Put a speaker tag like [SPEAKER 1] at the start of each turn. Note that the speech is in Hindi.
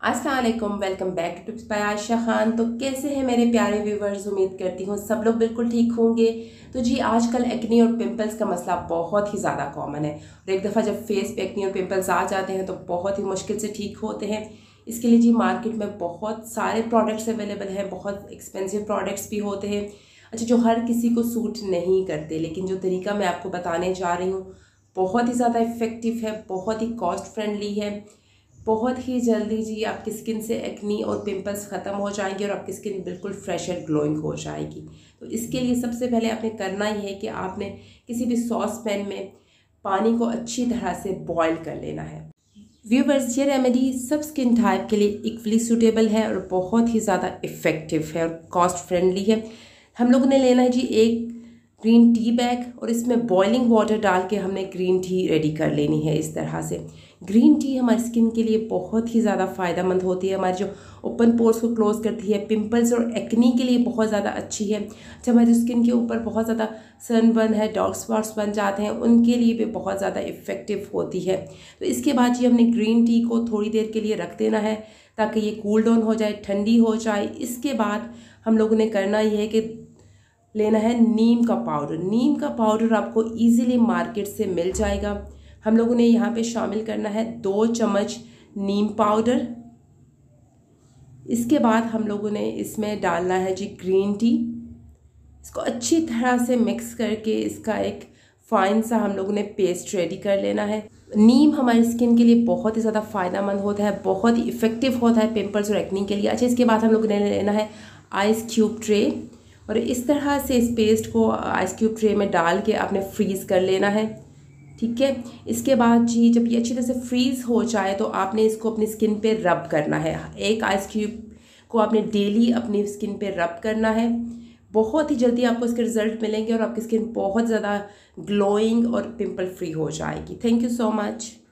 [SPEAKER 1] अस्सलाम वालेकुम, welcome back to tips by Ayesha Khan. तो कैसे हैं मेरे प्यारे व्यूवर्स? उम्मीद करती हूँ सब लोग बिल्कुल ठीक होंगे। तो जी आजकल एक्नी और पिंपल्स का मसला बहुत ही ज़्यादा कॉमन है और एक दफ़ा जब फेस पे एक्नी और पिंपल्स आ जाते हैं तो बहुत ही मुश्किल से ठीक होते हैं। इसके लिए जी मार्केट में बहुत सारे प्रोडक्ट्स अवेलेबल हैं, बहुत एक्सपेंसिव प्रोडक्ट्स भी होते हैं, अच्छा, जो हर किसी को सूट नहीं करते। लेकिन जो तरीका मैं आपको बताने जा रही हूँ बहुत ही ज़्यादा इफ़ेक्टिव है, बहुत ही कॉस्ट फ्रेंडली है। बहुत ही जल्दी जी आपकी स्किन से एक्नी और पिंपल्स ख़त्म हो जाएंगे और आपकी स्किन बिल्कुल फ्रेश और ग्लोइंग हो जाएगी। तो इसके लिए सबसे पहले आपने करना ही है कि आपने किसी भी सॉस पैन में पानी को अच्छी तरह से बॉईल कर लेना है। व्यूवर्स, ये रेमेडी सब स्किन टाइप के लिए इक्वली सूटेबल है और बहुत ही ज़्यादा इफ़ेक्टिव है और कॉस्ट फ्रेंडली है। हम लोगों ने लेना है जी एक ग्रीन टी बैग और इसमें बॉइलिंग वाटर डाल के हमने ग्रीन टी रेडी कर लेनी है। इस तरह से ग्रीन टी हमारी स्किन के लिए बहुत ही ज़्यादा फ़ायदेमंद होती है, हमारे जो ओपन पोर्स को क्लोज करती है, पिंपल्स और एक्नी के लिए बहुत ज़्यादा अच्छी है। जब हमारी स्किन के ऊपर बहुत ज़्यादा सनबर्न है, डार्क स्पॉट्स बन जाते हैं, उनके लिए भी बहुत ज़्यादा इफ़ेक्टिव होती है। तो इसके बाद जी हमने ग्रीन टी को थोड़ी देर के लिए रख देना है ताकि ये कूल डाउन हो जाए, ठंडी हो जाए। इसके बाद हम लोगों ने करना ये है कि लेना है नीम का पाउडर। नीम का पाउडर आपको इजीली मार्केट से मिल जाएगा। हम लोगों ने यहाँ पे शामिल करना है 2 चम्मच नीम पाउडर। इसके बाद हम लोगों ने इसमें डालना है जी ग्रीन टी। इसको अच्छी तरह से मिक्स करके इसका एक फाइन सा हम लोगों ने पेस्ट रेडी कर लेना है। नीम हमारी स्किन के लिए बहुत ही ज़्यादा फ़ायदेमंद होता है, बहुत ही इफ़ेक्टिव होता है पिंपल्स और एक्नी के लिए। अच्छा, इसके बाद हम लोगों ने लेना है आइस क्यूब ट्रे और इस तरह से इस पेस्ट को आइस क्यूब ट्रे में डाल के आपने फ्रीज़ कर लेना है। ठीक है, इसके बाद जी जब ये अच्छी तरह से फ्रीज़ हो जाए तो आपने इसको अपनी स्किन पे रब करना है। एक आइस क्यूब को आपने डेली अपनी स्किन पे रब करना है। बहुत ही जल्दी आपको इसके रिजल्ट मिलेंगे और आपकी स्किन बहुत ज़्यादा ग्लोइंग और पिंपल फ्री हो जाएगी। Thank you so much.